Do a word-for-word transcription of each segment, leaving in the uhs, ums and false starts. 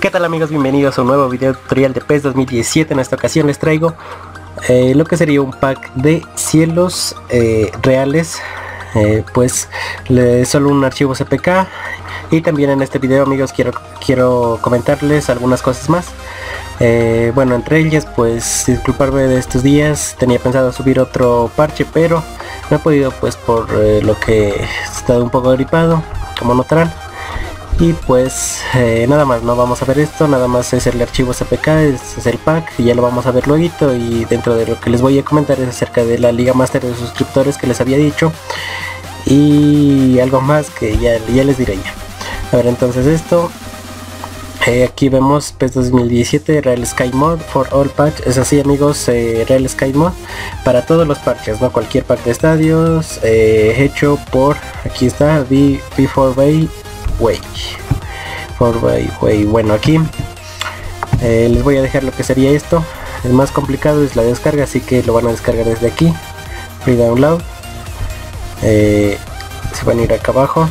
¿Qué tal amigos? Bienvenidos a un nuevo video tutorial de PES dos mil diecisiete. En esta ocasión les traigo eh, lo que sería un pack de cielos eh, reales, eh, pues le, solo un archivo C P K. Y también en este video, amigos, quiero, quiero comentarles algunas cosas más. Eh, bueno, entre ellas, pues disculparme de estos días, tenía pensado subir otro parche, pero no he podido, pues por eh, lo que he estado un poco gripado, como notarán. Y pues eh, nada más, no vamos a ver esto, nada más es el archivo C P K, es, es el pack, y ya lo vamos a ver luego. Y dentro de lo que les voy a comentar es acerca de la Liga Master de suscriptores que les había dicho, y algo más que ya, ya les diré ya. A ver, entonces esto, eh, aquí vemos PES dos mil diecisiete Real Sky Mod for all patch. Es así, amigos, eh, Real Sky Mod para todos los parches, no cualquier pack de estadios, eh, hecho por, aquí está, V cuatro Bay Way, cuatro Bay Way. Bueno, aquí eh, les voy a dejar lo que sería esto. El más complicado es la descarga, así que lo van a descargar desde aquí, free download. Eh, se van a ir acá abajo,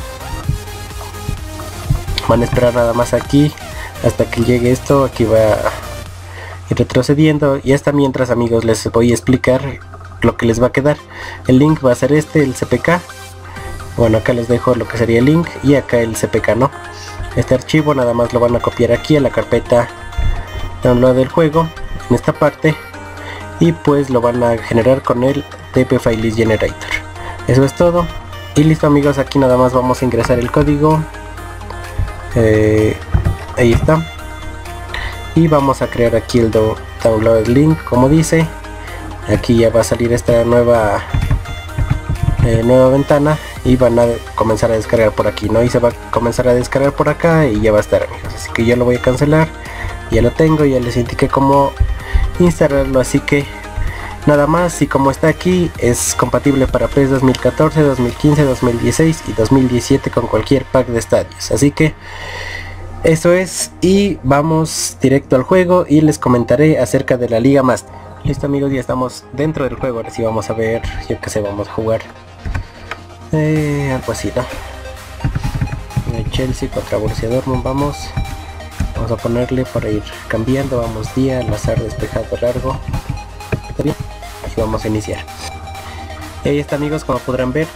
van a esperar nada más aquí hasta que llegue esto. Aquí va a ir retrocediendo, y hasta mientras, amigos, les voy a explicar lo que les va a quedar. El link va a ser este, el C P K. Bueno, acá les dejo lo que sería el link y acá el C P K, ¿no? Este archivo nada más lo van a copiar aquí a la carpeta download del juego, en esta parte, y pues lo van a generar con el T P File List Generator. Eso es todo. Y listo, amigos, aquí nada más vamos a ingresar el código. Eh, ahí está. Y vamos a crear aquí el do download link, como dice. Aquí ya va a salir esta nueva eh, nueva ventana, y van a comenzar a descargar por aquí, ¿no? Y se va a comenzar a descargar por acá y ya va a estar, amigos. Así que yo lo voy a cancelar. Ya lo tengo, ya les indiqué cómo instalarlo, así que nada más. Y como está aquí, es compatible para PES dos mil catorce, dos mil quince, dos mil dieciséis y dos mil diecisiete con cualquier pack de estadios. Así que eso es, y vamos directo al juego y les comentaré acerca de la Liga Master. Listo, amigos, ya estamos dentro del juego. Ahora sí vamos a ver, yo que sé, vamos a jugar eh, algo así, ¿no? Chelsea contra Borussia Dortmund. Vamos Vamos a ponerle para ir cambiando. Vamos día, al azar, despejado, largo. ¿Está bien? Y vamos a iniciar. Y ahí está, amigos, como podrán ver.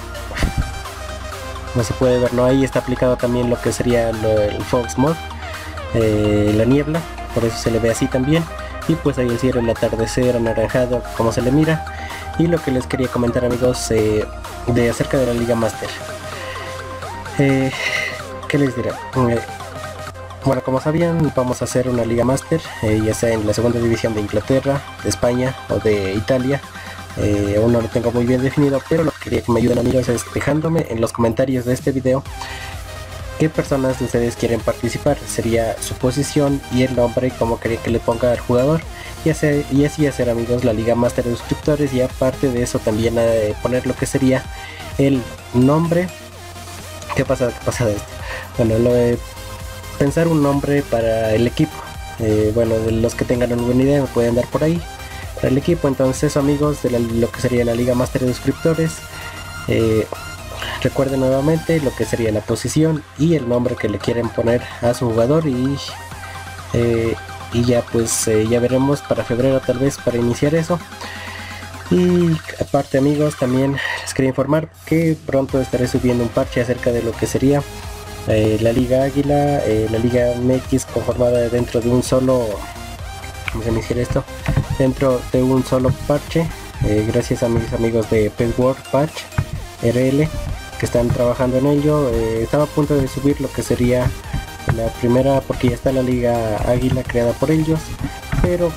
No se puede ver, ¿no? Ahí está aplicado también lo que sería lo, el Fox Mod, eh, la niebla, por eso se le ve así también. Y pues ahí el cielo, el atardecer anaranjado, como se le mira. Y lo que les quería comentar, amigos, eh, de acerca de la Liga Master. Eh, ¿Qué les diré? Eh, bueno, como sabían, vamos a hacer una Liga Master, eh, ya sea en la segunda división de Inglaterra, de España o de Italia. Eh, aún no lo tengo muy bien definido, pero lo que quería que me ayuden, amigos, es dejándome en los comentarios de este video qué personas de ustedes quieren participar. Sería su posición y el nombre, como quería que le ponga al jugador, y, hacer, y así hacer, amigos, la Liga Master de suscriptores. Y aparte de eso también eh, poner lo que sería el nombre. ¿Qué pasa? ¿Qué pasa de esto? Bueno, lo de pensar un nombre para el equipo. Eh, bueno, de los que tengan alguna idea me pueden dar por ahí para el equipo. Entonces eso, amigos, de la, lo que sería la Liga Master de suscriptores. Eh, recuerden nuevamente lo que sería la posición y el nombre que le quieren poner a su jugador, y eh, y ya pues eh, ya veremos para febrero tal vez para iniciar eso. Y aparte, amigos, también les quería informar que pronto estaré subiendo un parche acerca de lo que sería eh, la Liga Águila, eh, la Liga M X, conformada dentro de un solo, vamos a iniciar esto, dentro de un solo parche, eh, gracias a mis amigos de PES World Patch R L que están trabajando en ello. Eh, estaba a punto de subir lo que sería la primera, porque ya está la Liga Águila creada por ellos, pero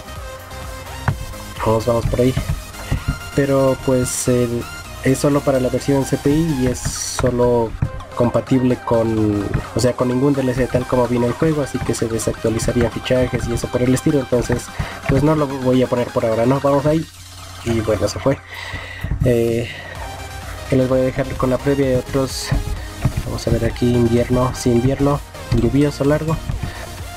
vamos, vamos por ahí. Pero pues eh, es solo para la versión C P I y es solo compatible con, o sea, con ningún D L C tal como viene el juego, así que se desactualizarían fichajes y eso por el estilo. Entonces pues no lo voy a poner por ahora, no, vamos ahí. Y bueno, se fue. Eh, que les voy a dejar con la previa de otros. Vamos a ver aquí, invierno, sí, invierno, lluvioso, largo.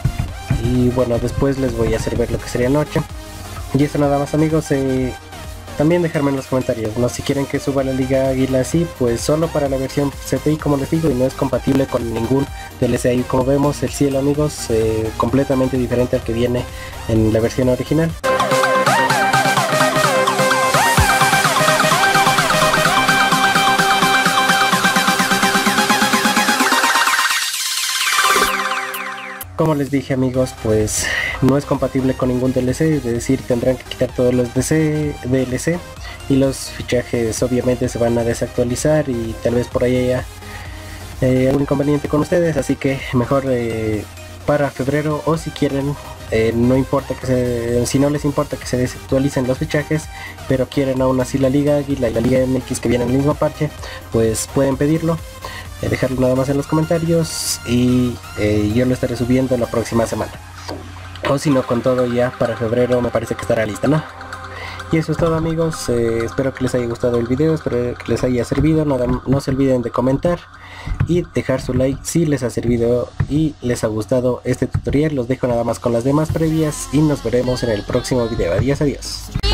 Y bueno, después les voy a hacer ver lo que sería noche. Y eso nada más, amigos. Eh, también dejarme en los comentarios, ¿no? Si quieren que suba la Liga Águila así, pues solo para la versión C P I, como les digo, y no es compatible con ningún D L C. Ahí como vemos el cielo, amigos, eh, completamente diferente al que viene en la versión original. Como les dije, amigos, pues no es compatible con ningún D L C, es decir, tendrán que quitar todos los D L C y los fichajes obviamente se van a desactualizar y tal vez por ahí haya eh, algún inconveniente con ustedes, así que mejor eh, para febrero, o si quieren, eh, no importa que se, si no les importa que se desactualicen los fichajes, pero quieren aún así la Liga Águila y la Liga M X que viene en el mismo parche, pues pueden pedirlo. Eh, dejarlo nada más en los comentarios y eh, yo lo estaré subiendo la próxima semana, o si no, con todo ya para febrero me parece que estará lista, ¿no? Y eso es todo, amigos. Eh, espero que les haya gustado el video, espero que les haya servido. Nada, no se olviden de comentar y dejar su like si les ha servido y les ha gustado este tutorial. Los dejo nada más con las demás previas y nos veremos en el próximo video. Adiós, adiós.